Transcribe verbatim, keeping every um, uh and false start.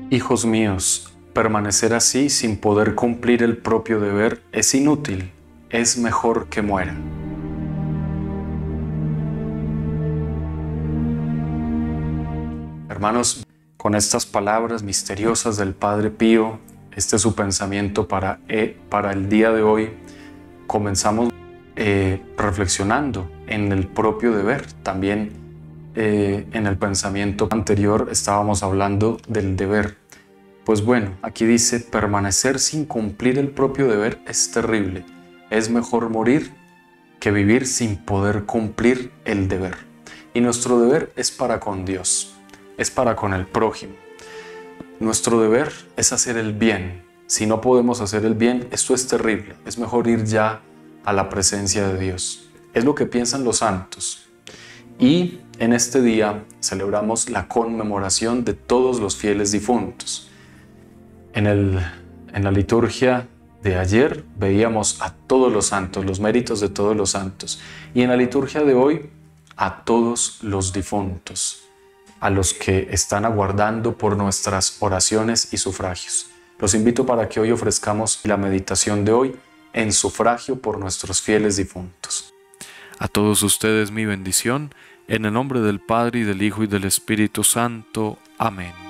Hijos míos, permanecer así sin poder cumplir el propio deber es inútil, es mejor que mueran. Hermanos, con estas palabras misteriosas del Padre Pío, este es su pensamiento para, eh, para el día de hoy, comenzamos eh, reflexionando en el propio deber. También eh, en el pensamiento anterior estábamos hablando del deber. Pues bueno, aquí dice, permanecer sin cumplir el propio deber es terrible. Es mejor morir que vivir sin poder cumplir el deber. Y nuestro deber es para con Dios, es para con el prójimo. Nuestro deber es hacer el bien. Si no podemos hacer el bien, esto es terrible. Es mejor ir ya a la presencia de Dios. Es lo que piensan los santos. Y en este día celebramos la conmemoración de todos los fieles difuntos. En, el, en la liturgia de ayer veíamos a todos los santos, los méritos de todos los santos. Y en la liturgia de hoy, a todos los difuntos, a los que están aguardando por nuestras oraciones y sufragios. Los invito para que hoy ofrezcamos la meditación de hoy en sufragio por nuestros fieles difuntos. A todos ustedes mi bendición, en el nombre del Padre, y del Hijo, y del Espíritu Santo. Amén.